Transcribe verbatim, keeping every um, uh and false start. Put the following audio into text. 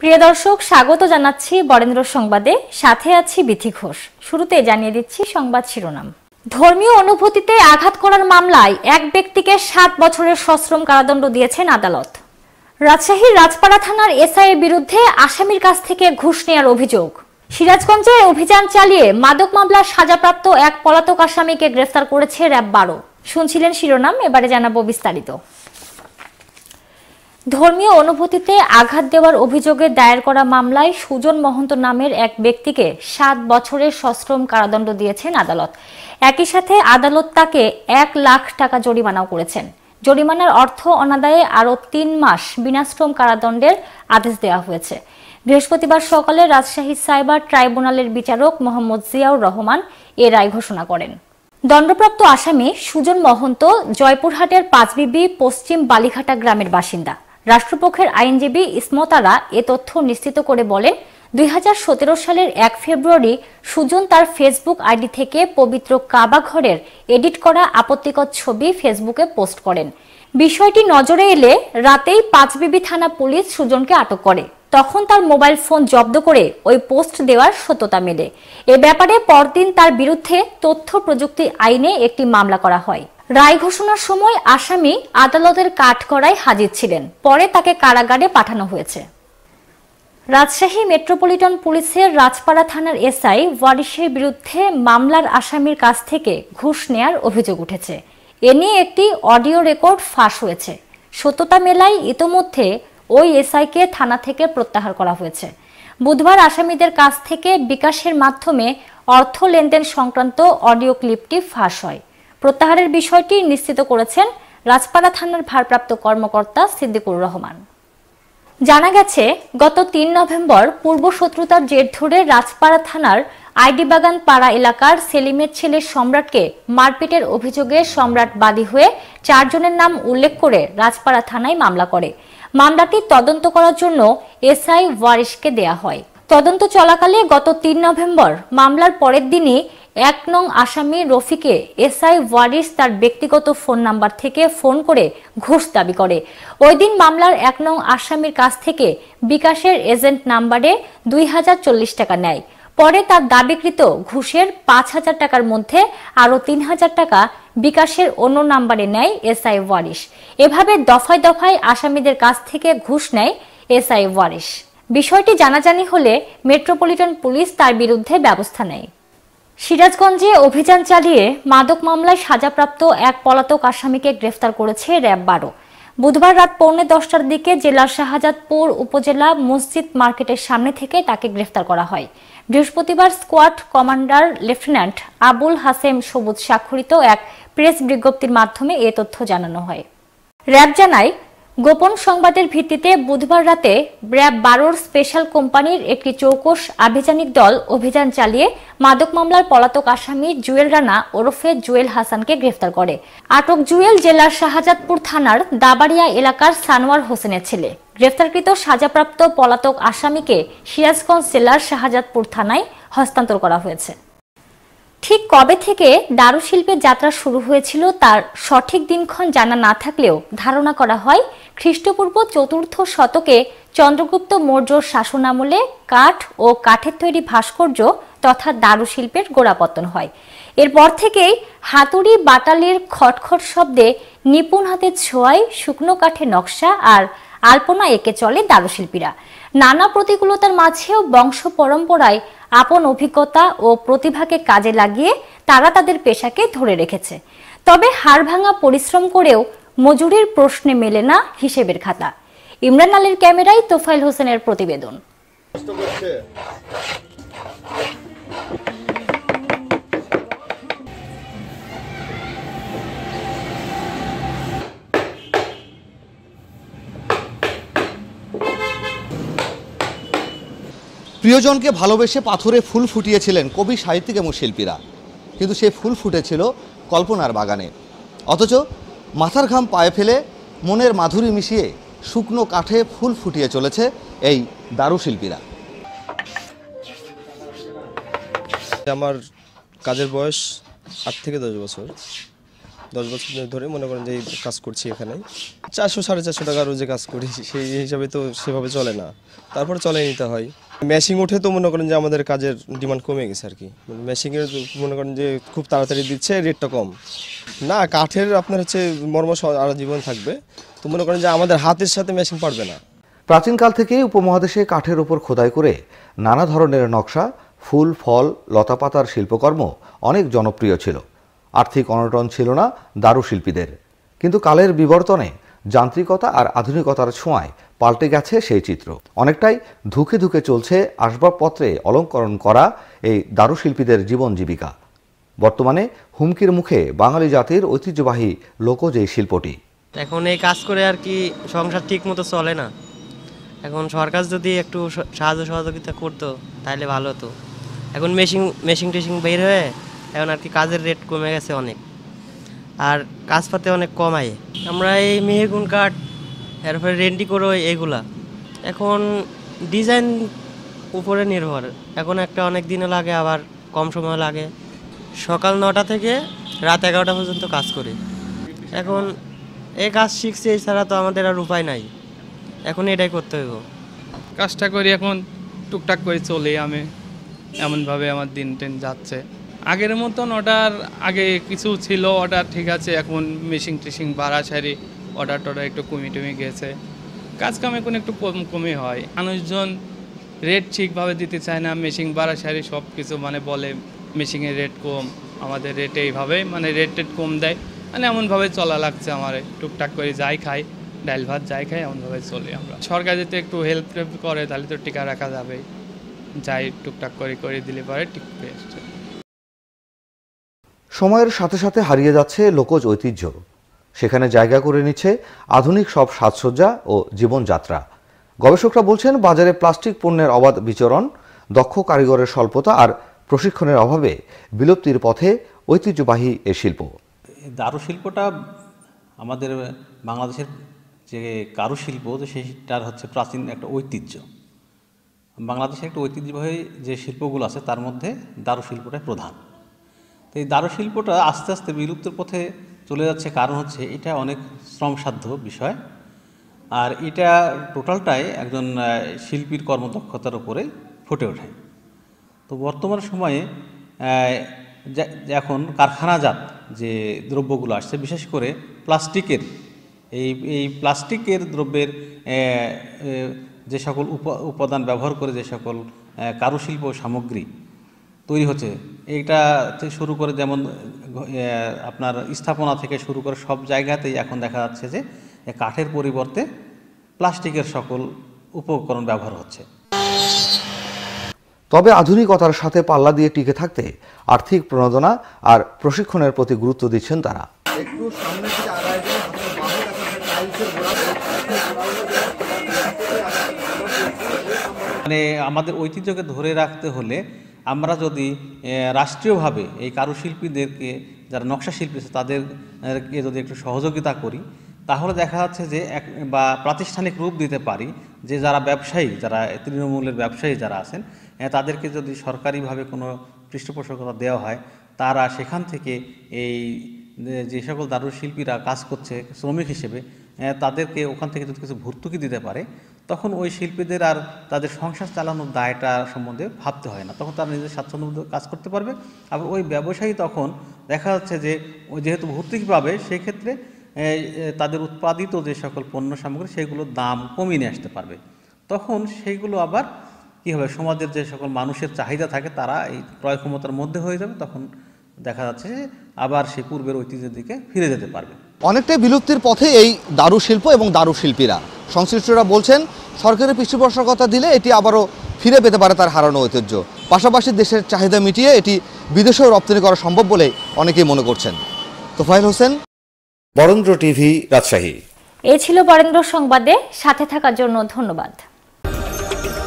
প্রিয় দর্শক, স্বাগত জানাচ্ছি বরেন্দ্র সংবাদে। সাথে আছি বিথি ঘোষ। শুরুতে জানিয়ে দিচ্ছি সংবাদ শিরোনাম। ধর্মীয় অনুভূতিতে আঘাত করার মামলায় এক ব্যক্তিকে সাত বছরের সশ্রম কারাদণ্ড দিয়েছেন আদালত। রাজশাহীর রাজপাড়া থানার এসআই এর বিরুদ্ধে আসামির কাছ থেকে ঘুষ নেওয়ার অভিযোগ। সিরাজগঞ্জে অভিযান চালিয়ে মাদক মামলার সাজাপ্রাপ্ত এক পলাতক আসামিকে গ্রেফতার করেছে র্যাব বারো। শুনছিলেন শিরোনাম, এবারে জানাবো বিস্তারিত। ধর্মীয় অনুভূতিতে আঘাত দেওয়ার অভিযোগে দায়ের করা মামলায় সুজন মহন্ত নামের এক ব্যক্তিকে সাত বছরের সশ্রম কারাদণ্ড দিয়েছেন আদালত। একই সাথে আদালত তাকে এক লাখ টাকা জরিমানাও করেছেন। জরিমানার অর্থ অনাদায়ে আরও তিন মাস বিনাশ্রম কারাদণ্ডের আদেশ দেওয়া হয়েছে। বৃহস্পতিবার সকালে রাজশাহী সাইবার ট্রাইব্যুনালের বিচারক মোহাম্মদ জিয়াউর রহমান এ রায় ঘোষণা করেন। দণ্ডপ্রাপ্ত আসামি সুজন মহন্ত জয়পুরহাটের পাঁচবিবি পশ্চিম বালিঘাটা গ্রামের বাসিন্দা। রাষ্ট্রপক্ষের আইনজীবী ইসমত আরা এ তথ্য নিশ্চিত করে বলেন, দুই হাজার সতেরো সালের এক ফেব্রুয়ারি সুজন তার ফেসবুক আইডি থেকে পবিত্র কাবা ঘরের এডিট করা আপত্তিকর ছবি ফেসবুকে পোস্ট করেন। বিষয়টি নজরে এলে রাতেই পাঁচবিবি থানা পুলিশ সুজনকে আটক করে। তখন তার মোবাইল ফোন জব্দ করে ওই পোস্ট দেওয়ার সত্যতা মেলে। এ ব্যাপারে পরদিন তার বিরুদ্ধে তথ্য প্রযুক্তি আইনে একটি মামলা করা হয়। রায় ঘোষণার সময় আসামি আদালতের কাঠগড়ায় হাজির ছিলেন। পরে তাকে কারাগারে পাঠানো হয়েছে। রাজশাহী মেট্রোপলিটন পুলিশের রাজপাড়া থানার এসআই ওয়ারিশের বিরুদ্ধে মামলার আসামির কাছ থেকে ঘুষ নেয়ার অভিযোগ উঠেছে। এ নিয়ে একটি অডিও রেকর্ড ফাঁস হয়েছে। সত্যতা মেলায় ইতোমধ্যে ওই এসআইকে থানা থেকে প্রত্যাহার করা হয়েছে। বুধবার আসামিদের কাছ থেকে বিকাশের মাধ্যমে অর্থ লেনদেন সংক্রান্ত অডিও ক্লিপটি ফাঁস হয়। প্রত্যাহারের বিষয়টি নিশ্চিত করেছেন রাজপাড়া থানার ভারপ্রাপ্ত কর্মকর্তা সিদ্দিকুর রহমান। জানা গেছে, গত তিন নভেম্বর পূর্ব শত্রুতার জের ধরে রাজপাড়া থানার আইডিবাগান পাড়া এলাকার সেলিমের ছেলে সম্রাটকে মারপিটের অভিযোগে সম্রাট বাদী হয়ে চারজনের নাম উল্লেখ করে রাজপাড়া থানায় মামলা করে। মামলাটি তদন্ত করার জন্য এসআই ওয়ারিশকে দেয়া হয়। তদন্ত চলাকালে গত তিন নভেম্বর মামলার পরের দিনই এক নং আসামি রফিকে এসআই ওয়ারিশ তার ব্যক্তিগত ফোন নাম্বার থেকে ফোন করে ঘুষ দাবি করে। ওই দিন মামলার এক নং আসামির কাছ থেকে বিকাশের এজেন্ট নাম্বারে দুই হাজার চল্লিশ টাকা নেয়। পরে তার দাবিকৃত ঘুষের পাঁচ হাজার টাকার মধ্যে আরও তিন হাজার টাকা বিকাশের অন্য নাম্বারে নেয় এসআই ওয়ারিশ। এভাবে দফায় দফায় আসামিদের কাছ থেকে ঘুষ নেয় এসআই ওয়ারিশ। বিষয়টি জানাজানি হলে মেট্রোপলিটন পুলিশ তার বিরুদ্ধে ব্যবস্থা নেয়। সিরাজগঞ্জে অভিযান চালিয়ে মাদক মামলায় সাজাপ্রাপ্ত এক পলাতক আসামিকে গ্রেফতার করেছে র্যাব বারো। বুধবার রাত পৌনে দশটার দিকে জেলার শাহজাদপুর উপজেলা মসজিদ মার্কেটের সামনে থেকে তাকে গ্রেফতার করা হয়। বৃহস্পতিবার squad commander lieutenant Abul Hashem Sabuj স্বাক্ষরিত এক প্রেস বিজ্ঞপ্তির মাধ্যমে এ তথ্য জানানো হয়। র্যাব জানায়, গোপন সংবাদের ভিত্তিতে বুধবার রাতে র্যাব বারোর স্পেশাল কোম্পানির একটি চৌকস আভিযানিক দল অভিযান চালিয়ে মাদক মামলার পলাতক আসামি জুয়েল রানা ওরফে জুয়েল হাসানকে গ্রেফতার করে। আটক জুয়েল জেলার শাহজাদপুর থানার দাবাড়িয়া এলাকার সানোয়ার হোসেনের ছেলে। গ্রেফতারকৃত সাজাপ্রাপ্ত পলাতক আসামিকে সিরাজগঞ্জ জেলার শাহজাদপুর থানায় হস্তান্তর করা হয়েছে। ঠিক কবে থেকে দারুশিল্পের যাত্রা শুরু হয়েছিল তার সঠিক দিনক্ষণ জানা না থাকলেও ধারণা করা হয়, খ্রিস্টপূর্ব চতুর্থ শতকে চন্দ্রগুপ্ত মৌর্যর শাসনামলে কাঠ ও কাঠের তৈরি ভাস্কর্য তথা দারুশিল্পের গোড়াপত্তন হয়। এরপর থেকেই হাতুড়ি বাটালির খটখট শব্দে নিপুণ হাতের ছোঁয়ায় শুকনো কাঠের নকশা আর আলপনা এঁকে চলে দারুশিল্পীরা। নানা প্রতিকূলতার মাঝেও বংশ পরম্পরায় আপন অভিজ্ঞতা ও প্রতিভাকে কাজে লাগিয়ে তারা তাদের পেশাকে ধরে রেখেছে। তবে হাড় ভাঙা পরিশ্রম করেও মজুরির প্রশ্নে মেলে না হিসেবের খাতা। ইমরান আলীর ক্যামেরায় তোফাইল হোসেনের প্রতিবেদন। প্রিয়জনকে ভালোবেসে পাথরে ফুল ফুটিয়েছিলেন কবি, সাহিত্যিক এবং শিল্পীরা, কিন্তু সেই ফুল ফুটেছিল কল্পনার বাগানে। অথচ মাথার ঘাম পায়ে ফেলে মনের মাধুরী মিশিয়ে শুকনো কাঠে ফুল ফুটিয়ে চলেছে এই দারুশিল্পীরা। আমার কাজের বয়স আট থেকে দশ বছর। দশ বছর ধরে মনে করেন যে কাজ করছি এখানে। চারশো সাড়ে চারশো টাকা রোজে কাজ করি, সেই হিসাবে তো সেভাবে চলে না, তারপর চলে নিতে হয়। মেশিন উঠে তো মনে করেন যে আমাদের কাজের ডিমান্ড কমে গেছে আর কি। মেশিনের মনে করেন যে খুব তাড়াতাড়ি দিচ্ছে, রেটটা কম না। কাঠের আপনার হচ্ছে মর্ম সারা জীবন থাকবে, তো মনে করেন যে আমাদের হাতের সাথে মেশিন পারবে না। প্রাচীনকাল থেকেই উপমহাদেশে কাঠের উপর খোদাই করে নানা ধরনের নকশা, ফুল, ফল, লতাপাতার শিল্পকর্ম অনেক জনপ্রিয় ছিল। আর্থিক অনটন ছিল না দারুশিল্পীদের। কিন্তু কালের বিবর্তনে যান্ত্রিকতা আর আধুনিকতার ছোঁয়ায় পাল্টে গেছে সেই চিত্র। অনেকটাই ধুকে ধুকে চলছে আসবাবপত্রে অলঙ্করণ করা এই দারুশিল্পীদের জীবন জীবিকা। বর্তমানে হুমকির মুখে বাঙালি জাতির ঐতিহ্যবাহী লোকজ এই শিল্পটি। এখন এই কাজ করে আর কি সংসার ঠিক মতো চলে না। এখন সরকার যদি একটু সাহায্য সহযোগিতা করতো তাহলে ভালো হতো। এখন মেশিন মেশিন টেশিন বের হয়ে এখন আর কি কাজের রেট কমে গেছে অনেক, আর কাজ পাতে অনেক কমায়। আমরা এই মেহগুন কাঠ, এরপরে রেন্টি করো এগুলা, এখন ডিজাইন উপরে নির্ভর। এখন একটা অনেক দিনও লাগে, আবার কম সময় লাগে। সকাল নটা থেকে রাত এগারোটা পর্যন্ত কাজ করি। এখন এই কাজ শিখছি, এছাড়া তো আমাদের আর উপায় নাই, এখন এটাই করতে হইব। কাজটা করি, এখন টুকটাক করে চলি আমি, এমনভাবে আমার দিন টেন যাচ্ছে। আগের মতন অর্ডার আগে কিছু ছিল, অর্ডার ঠিক আছে, এখন মেশিন টেশিং বাড়া সারি অর্ডার টর্ডার একটু কমে টমে গেছে। কাজ কাম এখন একটু কম কমে হয়। মানুষজন রেট ঠিকভাবে দিতে চায় না, মেশিন বাড়া সারি সব কিছু মানে বলে মেশিনের রেট কম, আমাদের রেট এইভাবে মানে রেট টেট কম দেয়, মানে এমনভাবে চলা লাগছে আমার। টুকটাক করে যাই খাই, ডাল ভাত যাই খাই, এমনভাবে চলি আমরা। সরকার যদি একটু হেল্প টেল্প করে তাহলে তো টিকা রাখা যাবে, যাই টুকটাক করে করে দিলে পরে ঠিক পেয়ে আসছে। সময়ের সাথে সাথে হারিয়ে যাচ্ছে লোকজ ঐতিহ্য, সেখানে জায়গা করে নিচ্ছে আধুনিক সব সাজসজ্জা ও জীবনযাত্রা। গবেষকরা বলছেন, বাজারে প্লাস্টিক পণ্যের অবাধ বিচরণ, দক্ষ কারিগরের স্বল্পতা আর প্রশিক্ষণের অভাবে বিলুপ্তির পথে ঐতিহ্যবাহী এ শিল্প। দারুশিল্পটা আমাদের বাংলাদেশের যে কারুশিল্প, সেইটার হচ্ছে প্রাচীন একটা ঐতিহ্য। বাংলাদেশের একটা ঐতিহ্যবাহী যে শিল্পগুলো আছে তার মধ্যে দারুশিল্পটাই প্রধান। তো এই দারুশিল্পটা আস্তে আস্তে বিলুপ্তির পথে চলে যাচ্ছে, কারণ হচ্ছে এটা অনেক শ্রমসাধ্য বিষয়, আর এটা টোটালটাই একজন শিল্পীর কর্মদক্ষতার উপরে ফুটে ওঠে। তো বর্তমান সময়ে এখন কারখানাজাত যে দ্রব্যগুলো আসছে, বিশেষ করে প্লাস্টিকের এই এই প্লাস্টিকের দ্রব্যের যে সকল উপাদান ব্যবহার করে যে সকল কারুশিল্প সামগ্রী তৈরি হচ্ছে, এইটা থেকে শুরু করে যেমন আপনার স্থাপনা থেকে শুরু করে সব জায়গাতেই এখন দেখা যাচ্ছে যে কাঠের পরিবর্তে প্লাস্টিকের সকল উপকরণ ব্যবহার হচ্ছে। তবে আধুনিকতার সাথে পাল্লা দিয়ে টিকে থাকতে আর্থিক প্রণোদনা আর প্রশিক্ষণের প্রতি গুরুত্ব দিচ্ছেন তারা। একটু সামনে থেকে আগায় যান, আপনার বামের কাছে টাইলসের গোড়া। মানে আমাদের ঐতিহ্যকে ধরে রাখতে হলে আমরা যদি রাষ্ট্রীয়ভাবে এই কারুশিল্পীদেরকে, যারা নকশা শিল্পী আছে তাদেরকে যদি একটু সহযোগিতা করি, তাহলে দেখা যাচ্ছে যে এক বা প্রাতিষ্ঠানিক রূপ দিতে পারি যে যারা ব্যবসায়ী, যারা তৃণমূলের ব্যবসায়ী যারা আছেন, তাদেরকে যদি সরকারিভাবে কোনো পৃষ্ঠপোষকতা দেওয়া হয়, তারা সেখান থেকে এই যে সকল দারুশিল্পীরা কাজ করছে শ্রমিক হিসেবে, তাদেরকে ওখান থেকে যদি কিছু ভর্তুকি দিতে পারে, তখন ওই শিল্পীদের আর তাদের সংসার চালানোর দায়টা সম্বন্ধে ভাবতে হয় না। তখন তারা নিজের স্বাচ্ছন্দ্য কাজ করতে পারবে। আবার ওই ব্যবসায়ী তখন দেখা যাচ্ছে যে ওই যেহেতু ভর্তুকি পাবে, সেই ক্ষেত্রে তাদের উৎপাদিত যে সকল পণ্য সামগ্রী সেগুলোর দাম কমিয়ে নিয়ে আসতে পারবে। তখন সেইগুলো আবার কী হবে, সমাজের যে সকল মানুষের চাহিদা থাকে তারা এই ক্রয় ক্ষমতার মধ্যে হয়ে যাবে, তখন দেখা যাচ্ছে যে আবার সে পূর্বের ঐতিহ্যের দিকে ফিরে যেতে পারবে। অনেকটাই বিলুপ্তির পথে এই দারুশিল্প এবং দারুশিল্পীরা। সংশ্লিষ্টরা বলছেন, সরকারের পৃষ্ঠপোষকতা দিলে এটি আবারও ফিরে পেতে পারে তার হারানো ঐতিহ্য। পাশাপাশি দেশের চাহিদা মিটিয়ে এটি বিদেশেও রপ্তানি করা সম্ভব বলে অনেকেই মনে করছেন। তোফায়েল হোসেন, বরেন্দ্র টিভি, রাজশাহী। এ ছিল বরেন্দ্র সংবাদে, সাথে থাকার জন্য ধন্যবাদ।